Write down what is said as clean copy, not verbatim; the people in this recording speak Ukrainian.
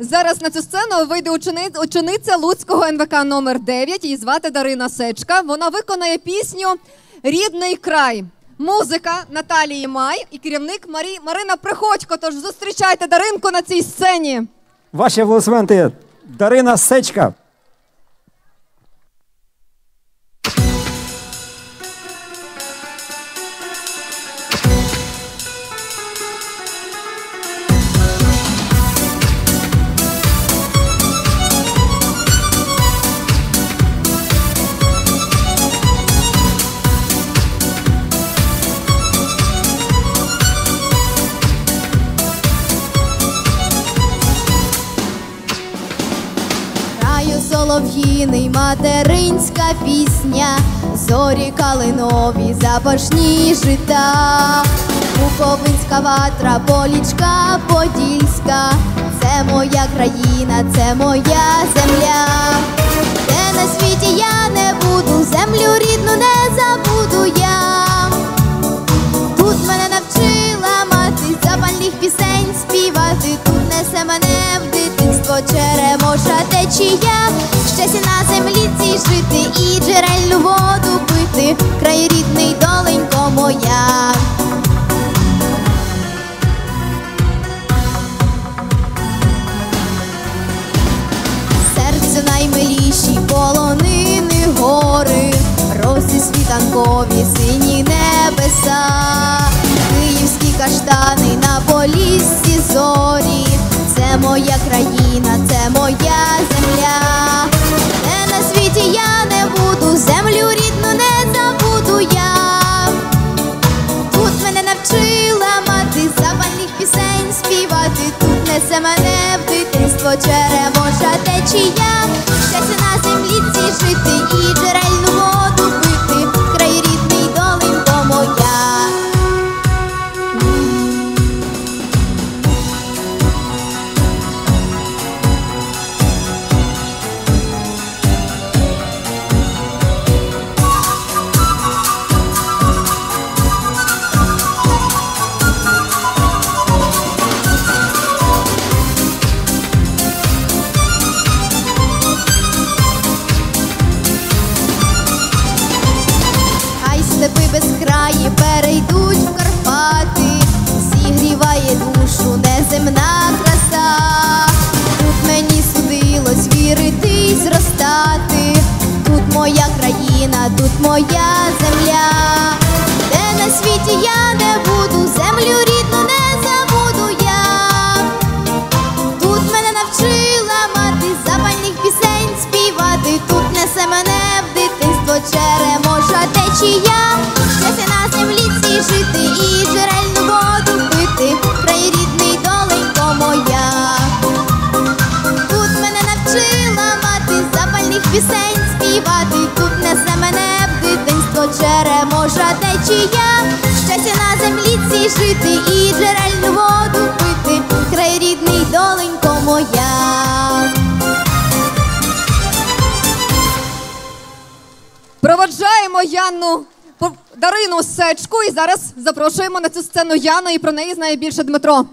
Зараз на цю сцену вийде учениця Луцького НВК номер 9, її звати Дарина Сечка. Вона виконає пісню «Рідний край». Музика Наталії Май і керівник Марина Приходько. Тож зустрічайте Даринку на цій сцені. Ваші аплодисменти. Дарина Сечка. Солов'їний материнська пісня, зорі калинові, запашні жита, Буковинська ватра, Полічка Подільська, це моя країна, це моя земля. Де на світі я не буду, землю рідну не забуду я. Тут мене навчила мати запальних пісень співати, тут несе мене в дитинство черемоша течія. Щастя на землі цій жити і джерельну воду пити, край рідний, доленько моя. Серцю наймиліші полонини гори, роси світанкові, сині небеса, київські каштани на Поліссі зорі, це моя країна, це моя земля. Де на світі я не буду, землю рідну не забуду я. Тут мене навчила мати запальних пісень співати, тут несе мене в дитинство черемоша течія. Щастя на землі цій жити і джерельну воду пити, край рідний, доленько моя. Степи безкраї перейдуть в Карпати, зігріває душу неземна краса. Тут мені судилось вірити й зростати, тут моя країна, тут моя земля. Де на світі я не буду, землю рідну не забуду я. Тут мене навчила мати запальних пісень співати, тут несе мене в дитинство черемоша течія. Щастя на землі цій жити і джерельну воду пити, край рідний, доленько моя. Тут мене навчила мати запальних пісень співати, тут несе мене в дитинство черемоша течія. Щастя на землі цій жити і джерельну воду пити, край рідний, доленько моя. Проводжаємо Дарину Сечку і зараз запрошуємо на цю сцену Яну, і про неї знає більше Дмитро.